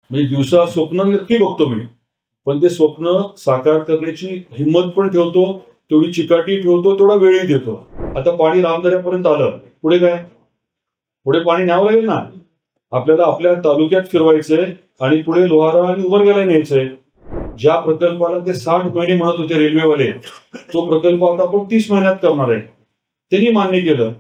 म्हणजे दिवसा स्वप्न नक्की बघतो मी, पण ते स्वप्न साकार करण्याची हिंमत पण ठेवतो, तेवढी चिकाटी ठेवतो, तेवढा वेळही देतो. आता पाणी रामदऱ्यापर्यंत आलं, पुढे काय? पुढे पाणी न्यावं लागेल ना. आपल्याला आपल्या तालुक्यात फिरवायचंय आणि पुढे लोहारा आणि उमरग्याला न्यायचंय. ज्या प्रकल्पाला ते 60 महिने म्हणत होते रेल्वेवाले, तो प्रकल्प आता आपण 30 महिन्यात करणार आहे. त्यांनी मान्य केलं.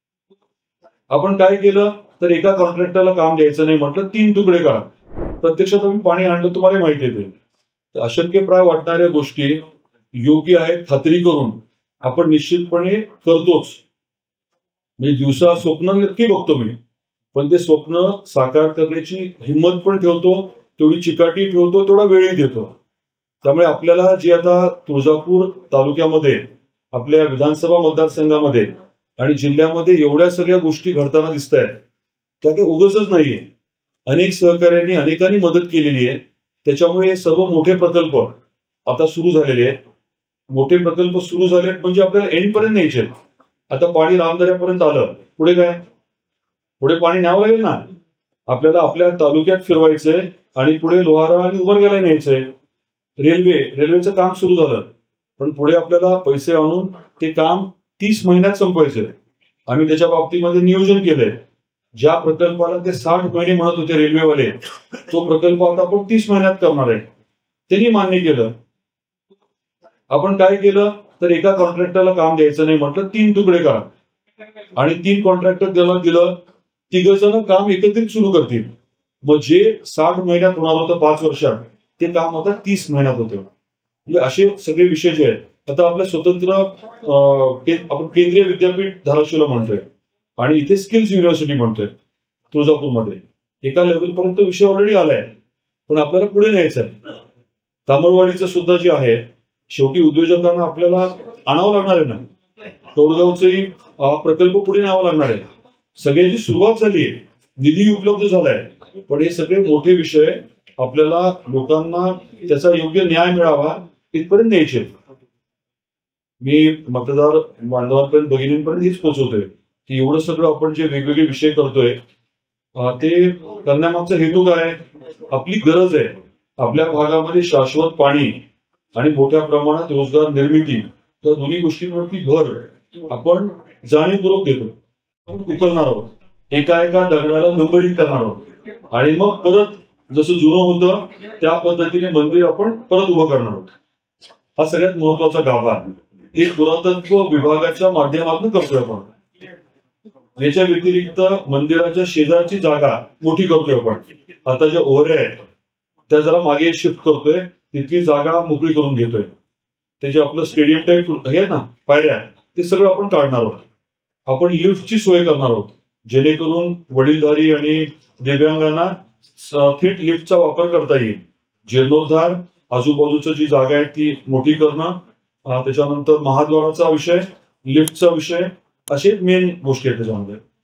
आपण काय केलं तर एका कॉन्ट्रॅक्टरला काम द्यायचं नाही म्हटलं, 3 तुकडे करा. प्रत्यक्षात आम्ही पाणी आणलं, तुम्हाला माहिती आहे. तर अशक्यप्राय वाटणाऱ्या गोष्टी योग्य आहेत खात्री करून आपण निश्चितपणे करतोच. म्हणजे दिवसा स्वप्न नक्की बघतो मी, पण ते स्वप्न साकार करण्याची हिंमत पण ठेवतो, तेवढी चिकाटी ठेवतो, तेवढा वेळही देतो. त्यामुळे आपल्याला जे आता तुळजापूर तालुक्यामध्ये आपल्या विधानसभा मतदारसंघामध्ये आणि जिल्ह्यामध्ये एवढ्या सगळ्या गोष्टी घडताना दिसत आहेत, त्या काही उगाचच नाहीये. अनेक सहकार्यांनी अनेकांनी मदत केलेली आहे. त्याच्यामुळे हे सर्व मोठे प्रकल्प आता सुरू झालेले आहेत. मोठे प्रकल्प सुरू झाले म्हणजे आपल्याला एंड पर्यंत न्यायचे. आता पाणी रामदऱ्यापर्यंत आलं, पुढे काय? पुढे पाणी न्यावं लागेल ना. आपल्याला आपल्या तालुक्यात फिरवायचंय आणि पुढे लोहारा आणि उमरग्याला न्यायचंय. रेल्वेचं काम सुरू झालं, पण पुढे आपल्याला पैसे आणून ते काम 30 महिन्यात संपवायचंय. आम्ही त्याच्या बाबतीमध्ये नियोजन केलंय. ज्या प्रकल्पाला ते 60 महिने म्हणत होते रेल्वेवाले, तो प्रकल्प आता आपण 30 महिन्यात करणार आहे. त्यांनी मान्य केलं. आपण काय केलं तर एका कॉन्ट्रॅक्टरला काम द्यायचं नाही म्हटलं, 3 तुकडे करा आणि 3 कॉन्ट्रॅक्टर त्याला दिलं. 3 जण काम एकत्रित सुरू करतील. मग जे 60 महिन्यात होणार होतं 5 वर्षात, ते काम आता 30 महिन्यात होते. म्हणजे असे सगळे विषय जे आहेत. आता आपलं स्वतंत्र आपण केंद्रीय विद्यापीठ धाराशिवला म्हणतोय आणि इथे स्किल्स युनिव्हर्सिटी म्हणतोय तुळजापूरमध्ये. एका लेवलपर्यंत विषय ऑलरेडी आलाय, पण आपल्याला पुढे न्यायचं आहे. तामरवाडीचं सुद्धा जे आहे, शेवटी उद्योजकांना आपल्याला आणावं लागणार आहे ना. तोडगावचंही प्रकल्प पुढे न्यावा लागणार आहे. सगळ्याची सुरुवात झाली आहे, निधी उपलब्ध झालाय, पण हे सगळे मोठे विषय आपल्याला लोकांना त्याचा योग्य न्याय मिळावा इथपर्यंत न्यायचे. मी मतदार बांधवांपर्यंत भगिनींपर्यंत हेच पोहोचवतोय की एवढं सगळं आपण जे वेगवेगळे विषय करतोय ते करण्यामागचा हेतू काय? आपली गरज आहे. आपल्या भागामध्ये शाश्वत पाणी आणि मोठ्या प्रमाणात रोजगार निर्मिती, तर दोन्ही गोष्टींवरती भर आपण जाणीवपूर्वक देतो. उकलणार आहोत, एका एका दगडाला नंबरिंग करणार आहोत आणि मग परत जसं जुनं होतं त्या पद्धतीने मंदिर आपण परत उभं करणार आहोत. हा सगळ्यात महत्वाचा गाभा एक पुरातत्व विभागाच्या माध्यमातून करतोय आपण. याच्या व्यतिरिक्त मंदिराच्या शेजारची जागा मोठी करतोय आपण. आता ज्या ओहऱ्या आहेत त्या जरा मागे शिफ्ट करतोय, तिथली जागा मोकळी करून घेतोय. ते जे आपलं स्टेडियम टाईप आहे ना, पायऱ्या, ते सगळं आपण काढणार आहोत. आपण लिफ्टची सोय करणार आहोत, जेणेकरून वडीलधारी आणि दिव्यांगांना थेट लिफ्टचा वापर करता येईल. जीर्णोद्धार, आजूबाजूची जी जागा आहे ती मोठी करणं, त्याच्यानंतर महाद्वाराचा विषय, लिफ्टचा विषय, असे मेन गोष्टी आहेत त्याच्यामध्ये.